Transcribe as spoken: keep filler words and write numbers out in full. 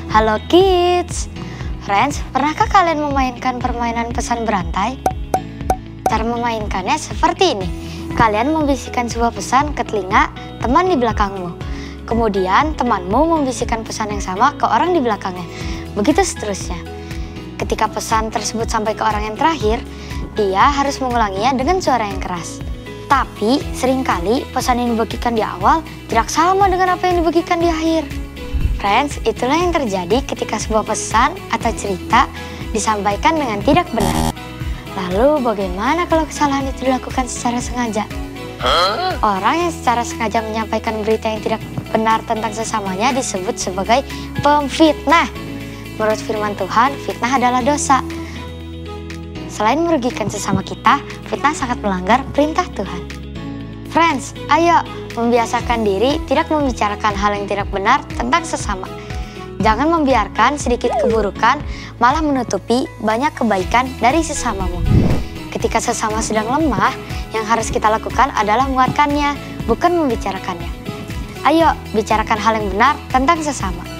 Halo kids. Friends, pernahkah kalian memainkan permainan pesan berantai? Cara memainkannya seperti ini. Kalian membisikkan sebuah pesan ke telinga teman di belakangmu. Kemudian temanmu membisikkan pesan yang sama ke orang di belakangnya. Begitu seterusnya. Ketika pesan tersebut sampai ke orang yang terakhir, dia harus mengulanginya dengan suara yang keras. Tapi seringkali pesan yang dibagikan di awal tidak sama dengan apa yang dibagikan di akhir. Friends, itulah yang terjadi ketika sebuah pesan atau cerita disampaikan dengan tidak benar. Lalu bagaimana kalau kesalahan itu dilakukan secara sengaja? Huh? Orang yang secara sengaja menyampaikan berita yang tidak benar tentang sesamanya disebut sebagai pemfitnah. Menurut firman Tuhan, fitnah adalah dosa. Selain merugikan sesama kita, fitnah sangat melanggar perintah Tuhan. Friends, ayo membiasakan diri tidak membicarakan hal yang tidak benar tentang sesama. Jangan membiarkan sedikit keburukan malah menutupi banyak kebaikan dari sesamamu. Ketika sesama sedang lemah, yang harus kita lakukan adalah menguatkannya, bukan membicarakannya. Ayo, bicarakan hal yang benar tentang sesama.